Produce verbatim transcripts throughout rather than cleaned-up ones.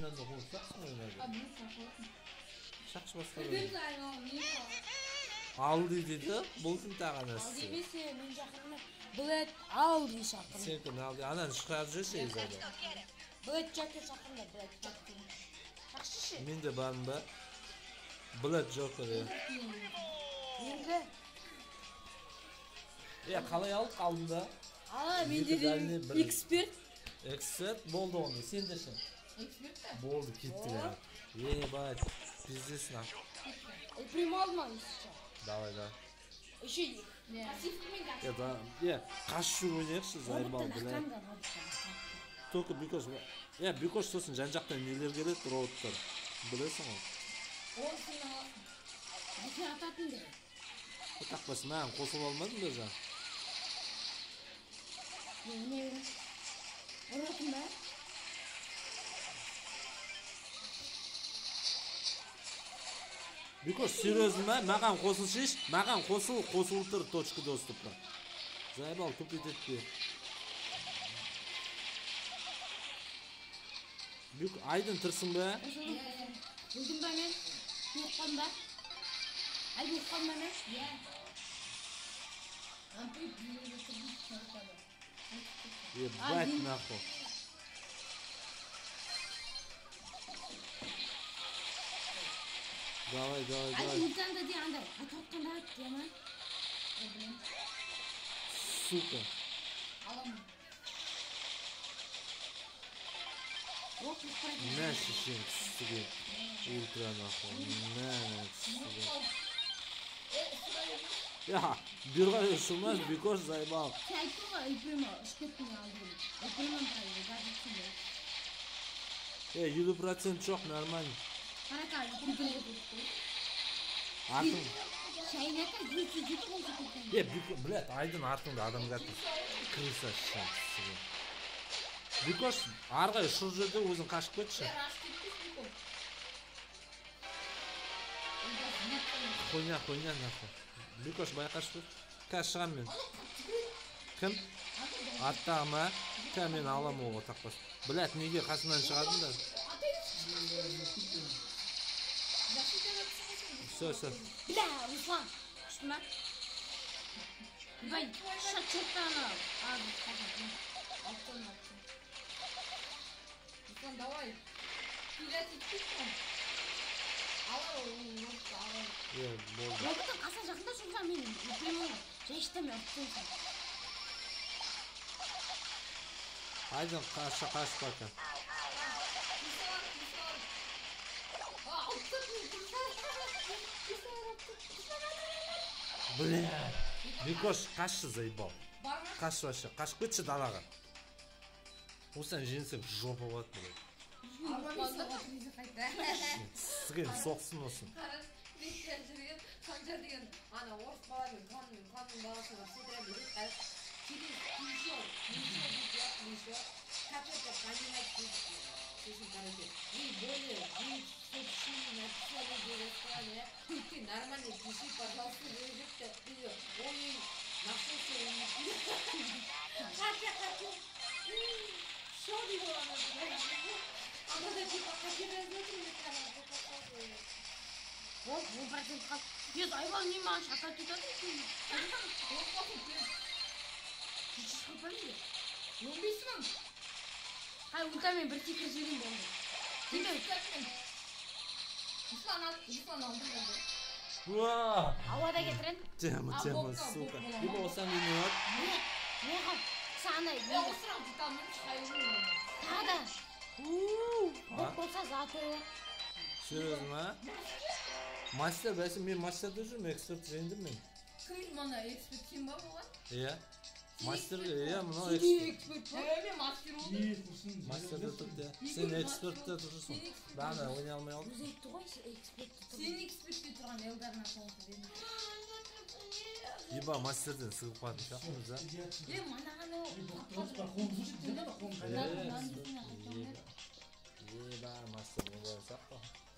машинаны қуырсақсың ойнады. Шақшы басқа ал дейді де, бұл кім таған әсі? Ал демесе, мен жақырмай. Бұлет ал дей шақырмай. Сен кім ал дей, ананы шығарып жүрсе езады. Бұлет жәке шақырмай, бұлет жәке. Шақшы ше? Мен де барын ба? Бұлет жокер е. Енді? Е, қалай алып қалдың да? Ала, мен де эксперт. Эксперт болды оны, сен де шын. Эксперт та? Болды, кетті я. Е, бай, пиздесін ақ. Ол прямо алмаңыз ше. Давай, да. Еще пассивмен е, да. Е, қаш жүр ойнайықшы, зайбал, біле. Только бикош, е, бикош сосын жан жақтан нелер келеді, роботтар. Білесің ол? Ол сен аласың. Әке ататын деді. Тақпасын, мән қосылып алмадың да жан. Не, не, не. Ұратын ба? Бикош, серьезно ма? Маған қосыл шеш, маған қосыл, қосыл тұр точка доступқа. Зайбал, туп ететпе. Бик, айдын тұрсың ба? Білдің ба мен? Ұққан ба? Айдын ұққан ба мен? Иә. Ебать нахуй. Давай, давай, давай. Айдын ұлтанда де андай. Аты ұққан ба? Дема? Сука. Аламын. На шешен кісіге. Ультра нахуй. На, на кісіге. Я, бирға ұшылмас, бикош зайбал. Сен айттың ғой, Эльпримо, үшкеттің алдым. Эльпримо'n қайды, ғажетсің бе? Е, елу процент жоқ, нормально. Қарақа, Эльпримо өтті. Артың. Шайнақа, жеті жеті болса көткен. Е, блядь, айдын артыңда адам қатын. Крыса шешен кісіге. Бикош, арғай шұр жерде өзің қашып кетші. Қойня, қойня, нахуй. Бикош, байқаш көт. Кәс шығам мен. Кім? Аттағы ма? Кә мен алам оға тақпас. Блядь, неге қасынан шығадың да? Все, все. Бля, Руслан, күшті ма? Бай, шат чөптан ал. Abi, қажет. Алтын, алтын. Руслан, давай. Пилят етпейсің. Ала ол, лопты, ала. Е, болды. Лоптың қаса жақында шұлға мен өтемін. Жәштем өттенсің. Айдын қаша қаш бака. Бля, Бикош, қашшы заебал. Қаш вообще, қашып кетші далаға. Осыдан женсек жопа болады, блядь. Сізген соқсын осын. Мектен жүрген, Санжар деген ана орыс баламен қанның қанның баласына сыдыра береді. Через еще, еще будет, еще. Как это понимать будет? Слушай, короче, вы более, вы сообщили, написали, переслали. Ты нормально пиши, пожалуйста, выживте. Ой, нашелся у них. Как я хочу. Что его она говорит? А мы типа хотели разлучить, Ол, ол процент қал. Ез, айбал не маған шақат етады екен. ол қоқып кел. Жетші қылпан бе? он бес мың. Қай, ұлтамен бір секір жерін болды. Демеу. Руслан алды, Руслан алды болды. Уа! Ауада кетірін. Тема, тема, сука. Иба осыдан дейін не бар? Не? Не қал? Сағынай. Я осырақ жұтамын, шайылым болды. Тағы да. Ууу. Боқ болса заты. Серьезно ма? Мастер, бәсі мен мастерді жүрмін, эксперт жайындым мен. Кім мана эксперт кім ба болған? Иә. Мастер, иә, мұнау эксперт. эксперт ба? Е, мен мастер болдым. Мастерді тұрды. Сен экспертті тұрсың. Бәні ойнай алмай алдым. Өзі етті ғой, экспертті тұрды. Сен экспертте тұрған елдарына соңғы дедім. Иба мастерден сығып қадым шақымыз, а? Е, манаған о. Еба, мастер, не болай сақпа.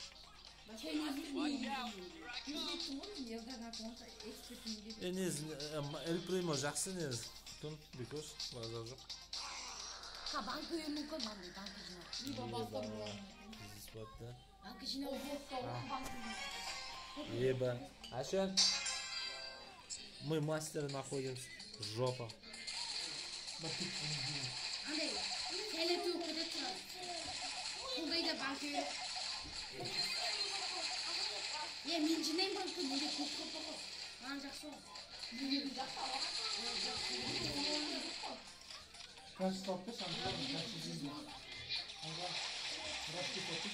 Е, нез, Эльпримо жақсы нез. Күн, Бикош, базар жоқ. Қа, банк өйі мүмкін, маңдай, банк жинап. Иба бастар болған. Вот, да. А кичине Еба. А сейчас мы мастера находимся. Жопа. андай телету көтө турат. Кулдайда банкы. Е, мен жинайм банкы, менде көп көп көп. Маған жақсы ол. Kaç toplu sanırım kaç yüzüydü. Allah bıraktı topu.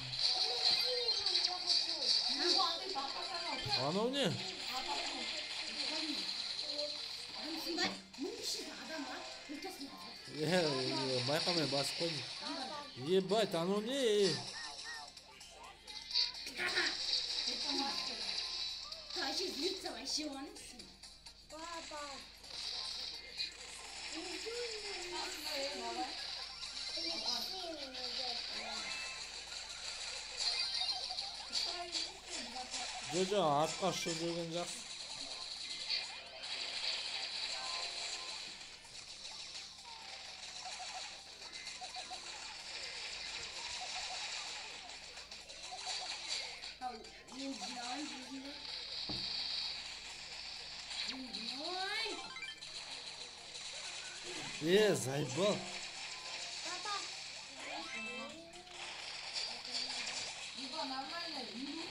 Анау не? Сындай, мың кишиде адам бар, өлкесінде. Е, байқамай басып қойдым. Ебать, анау не? Вообще злится, вообще он. Жо-жо, артқа ұшып жүрген жақсы. Мен жинауын жүзінде. Ой! Е, заебал. Ива, нормально.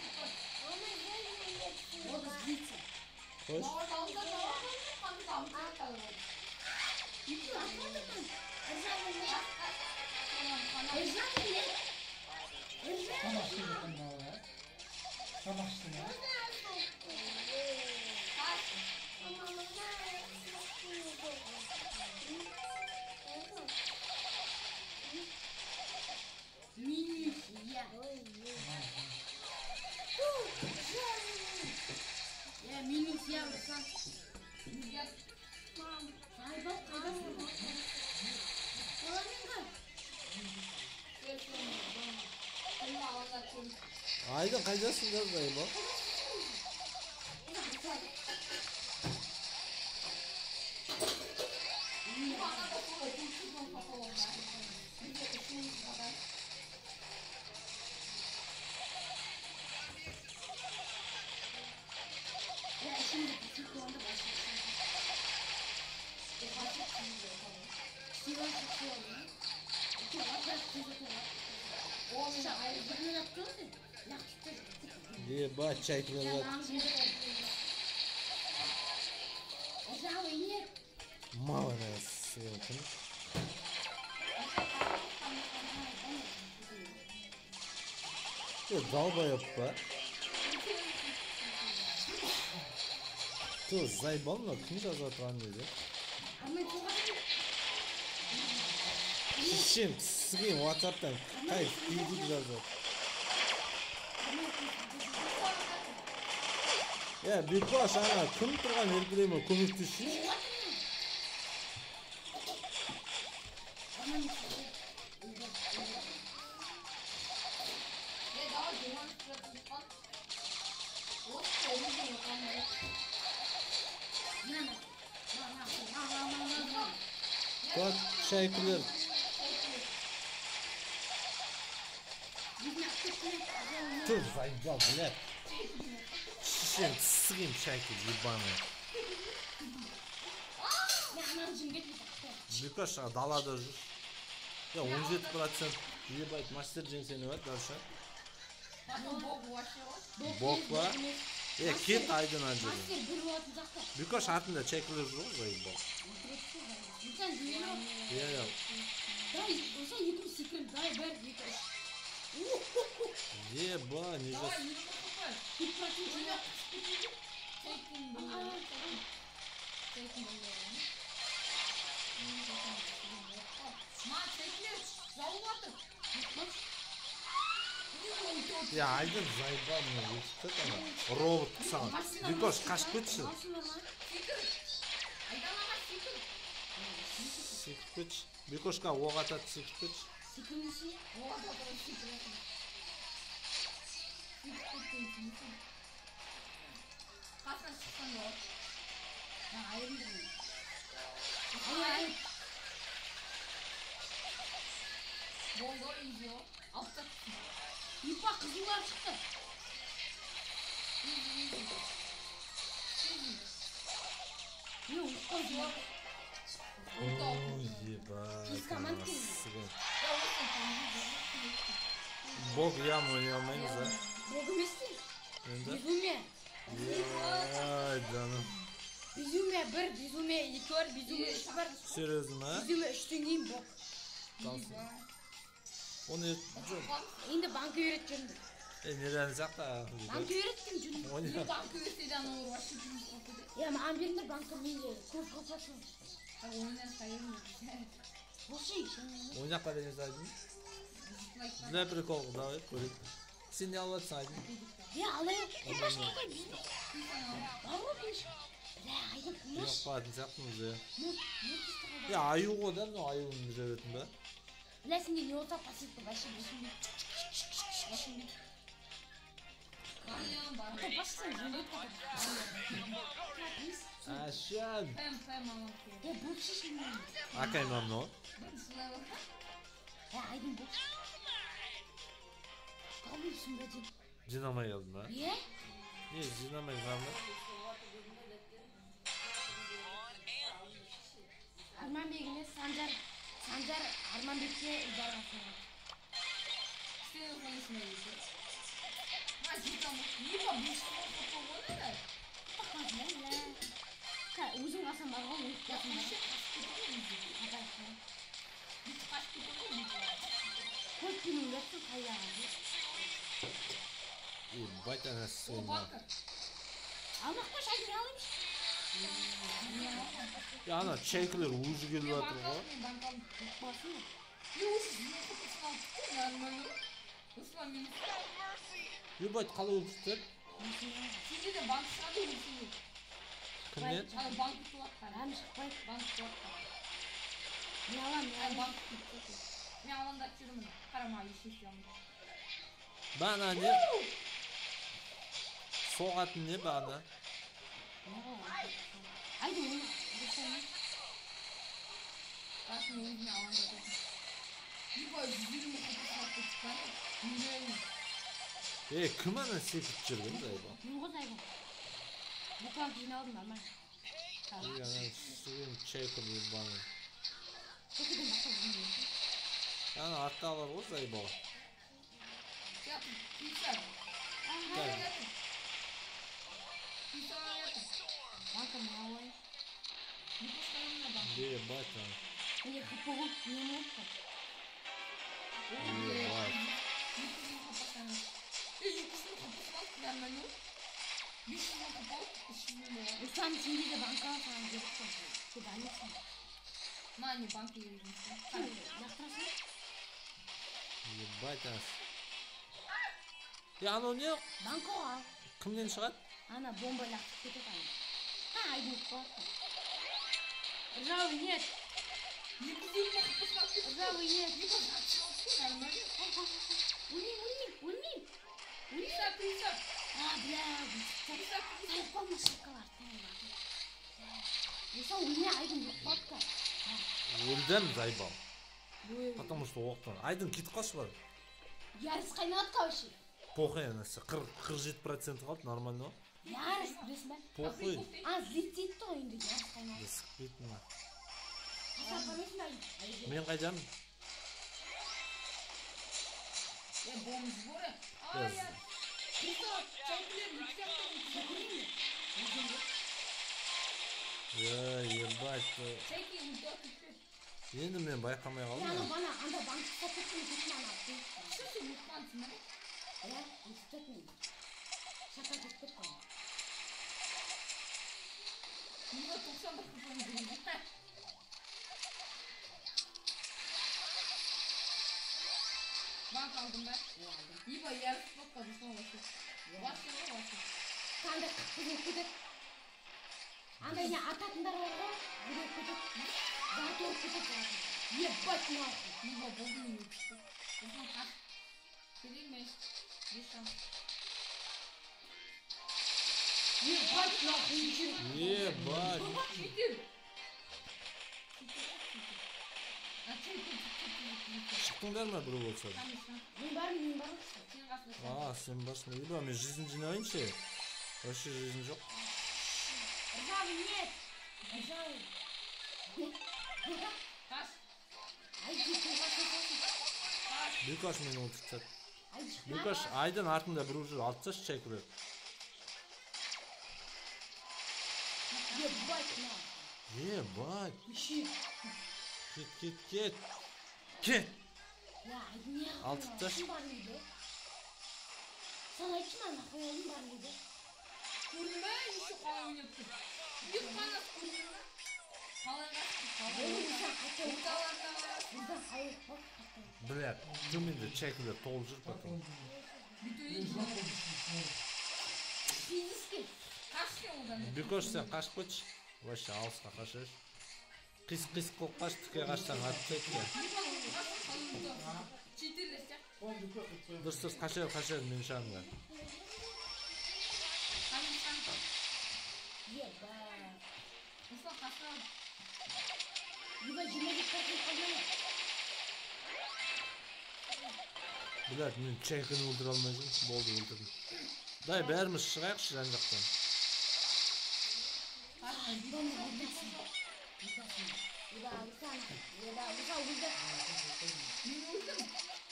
Вот злится. Қойш. Иди, атладым. Ыржамын не? Ыржамын не? Ыржамын. Kamaştı yakında oraya. Kamaştı ne? Минус я. Я минус я сан. Ай бak кайдасың? Баламен кал. Айдын қайдасыңдар заебал? Я şimdi циклonda başlayacağım. Sivas циклonu. Çok biraz tuzlu var. O mesela ayrıca yaptın mı? Yaptın. Ебать, чайкалар. Ожау нет. Мало нас съемкам. Ты долбоёб па? Ты заебал, но кім жазып отырған деді? А мы туған. Шешем, сізген WhatsApp-тан қай фейсбук жазып. Е, Бекбаш, ана, кім тұрған еркелеме көмектесші? Так, шайкілер. Ты заебал, блядь. Шешем, сізген шайкіл, ебаный. Бекбаш, далада жүр. Я он жеті процент. Ебать, мастер жеңсені бар, дальше. Бок ба? Е, кет айдын анжыры. Бекбаш артында чайкілер жүр ғой, заебал. Е, е. Дай, осы екі секунд, дай бәр екі. Еба, не жас. Я айдын заебал мне өтіп ана. Робот саған. Бекбаш, қашып кетші. Секіп кетші. Бекбашқа оқ атады, секіп кетші. Секундші? Қасынан шыққан ғой. Айырылдым. Айыр. Бомба үйде. Алып тастым. Опа, қызылар шықты. Не, ұлыққа жоқ. Ой, ебать. Biz команд Насыган. Бог яму ойнамаймыз, а? Бог емес те. Енді? Безумие. Ай, жаным. Безумие бір, безумие екі бар, безумие үш бар. Серьезно, а? Безумие үштен кейін бог. Қалсын. Оны жоқ. Енді банка үйреткен. Е, неден жақта? Банка үйреткен жүн. Ойна. Банка өтеді ана ұрып ашып жұмыс қылды. Я маған беріңдер банка менде көп қылсасын. Ойнан сайын. Осы Ойнақ па деген сайдың? Для приколға, давай, көрейік. Сен не алып жатсың айдың? Е, алайын. Башқа қой бізде. Бар ғой беш. Бля, айдың кімеш. Жоқ батын сияқтымыз, е. Ну, не кісті Е, аю ғой да, мынау аюын жүретін ба? Бля, сенде не olsa пассивті башын бешін. Башын бешін. Қаниян бар. Ата бассын, жөндет қатыр. Ашан! Пәм, пәм алам ке. Е, бұл шешін мен. Акай ма мынау? Бірінші левел. Е, айдың бұл. Қалай үйсін бә дейін. Жинамай алдың ба? Е? Не, жинамай қалды? Арманбек емес, Санжар. Санжар Арманбекке ұзарғасын. Сен қонысына есі. Ма, жетам. Еба, бешті қоқы қоны? Баққансын, бля. Өзің қасан бар ғой, өтіп қасын бар. Көп күнің өтсін қайдағы. Е, байтан әсі О, сөйін. банка. Алмақ қош, айдың алайым. Я, ана, чайкілер өзі келіп жатыр ғой. Банкам. Басын ба? Е, осы жинақ қоқысын алып. Нормально. Осылан мен. Ебать, қалай өтістер? Сенде де банк шығады өсіңе. Кімнен? Ана банк туатқан. Рәм шықпай. Банк туатқан. Не алам, не Ай, алам. банк туатқан. Мен алаңдап жүрмін. Қарама, ешесі алмын. Бағана не? Соғатын не бағана? Айдың оны. Дұрсайын. Қасын өзіне алаңдап. Еба, жүзірімі қоқысын қоқысын. Миллионы. Е, кім ана секіп жүрген зайба? Мен ғой зайбы. Бұқлан жиналдым, нормально. Е, ана, суын чайкіл ебаны. Көкеден басқа жиналдым. Ана, атта алар ғой зайба. Ятын, писар. Так. Писар ятын. Банка не алайын. Не постоянно банк. Ебать, ана. Мне хп ғой, не мойты. Ебать. Екізін қапасаны. Е, екізін қапасынан нормально. Бесізін қапал, ішінен болады. Руслан, сенде де банка саған керек қой. Сен дайынсың. Ма, не банкі ережінсің. Яқтырасың? Ебать, ана. Е, анау не? Банка ғой ал. Кімнен шығады? Ана бомба лақтып кетеді ана. Ха, айдың қуатты. Ржавый нет. Екізін қапасынан кетті. Ржавый нет. Екізін қапасынан нормально. Өлмейм, өлмейм, өлмейм. Писар, писар. А, бля, Писар, сайқон машинкалар. Руслан, өлмей айдың қуатты. Өлдім зайба. Потому что оқтан. Айдың кетіп қалшы бар. Ярыс қайнағатқа вообще. Похуй анасы. қырық жеті процент қалды, нормально. Ярыс, білесің бе? Похуй. А, злетейді ғой енді ярыс қайнағатқа. Sıkıntı var. Қасап бармайсың ба айдың? Ben kaçacağım. Е, бомж бұры. Yes. Ай, я. Писар, чайкілер, yüksek Ya ебать. Чайки, ұлда күтпес. Енді мен байқамай Ана қалдым. бана анда банкқа кеттім кетім ана. Что ты мұқпансың, ә? Я естетмеймін. Шақа кетпек қой. Мұға тоқсан бір күтпен жүрген. Банк алдым ба? Еба, ярыс баққа дұшқан басы. Басы ғой, басы. Қандай қып кетеді. Андай не ататындар бар ғой. Жүрек кетеді. Даты ұрып кетеді. Ебать нахуй. Еба, болды мен өтісті. Осыған қас. Келейін мен. Бес шам. Ебать нахуй. Ебать. Шекер. А чайки, чайки, чайки. Çıktın der mi bir olsa? Конечно. Мен бармын, мен бармын. Сен Каспий. А, сен басма. Ибо мен жизнь жинайыншы. Вообще жизнь жоқ. Ржавый нет. Ржавый. Каш. Айди, ты каш. Бикаш мені отыртады. Айди. Бикаш айдың артында бір уже алып тасташы чайкілер. Ебать, на. Ебать. Ищи. Кет, кет, кет. Кет. Ya, ne yapıyorsun? Altı taş. Kim var mıydı? Sana kim ana koyalım var mıydı? Kurma işi kalay oynaptı. Bir kanas kurma. Kalay kaçtı. Kalay Benim oynaptı. insan kaçıyor. Ortalarda var. Buradan hayır bak kaçıyor. Блядь, төменде чайкілер толып жүр потом. Bütün işi. Физически. Kaçtı oradan. Бикаш сен қашып кетші. Вообще алысқа қашаш. Қис-қис қылып қаш, тіке қашсаң атып кетті. Çitirlesek. Дұрыс дұрыс қашады, қашады менің шағымда. Hani sen. Ебать. Mustafa kaçma. Ебать, жемеге қырқын қалмайды. Блядь, мен чайкіні өлтіре алмай жүрмін. Болды, өлтірдім. Дай, бәріміз шығайықшы жан жақтан. Ебаны өлдірсін. Өлдірсін. Еба, Алисан. Еба, Алисан өлді. Ben öldüm.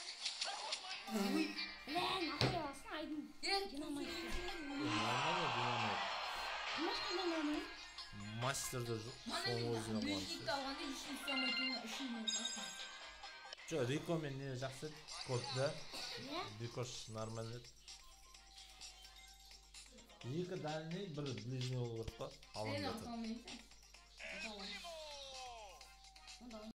Бля, нахуй алсын айдын. Gel. Динамайт. Нормально, динамайт. Кімашқа динамайт? Мастерді жоқ, Bana соны ne? өзіне Bir қуаныш. ilk alanda işin sometini işin olmasın. Жо, Рико мен не жақсы еді, кодда. Не? Бикош нормально еді. Екі дальний, бір ближний болу керек па? Sen Алаңдатып. atamayın sen. Давай. Ну давай.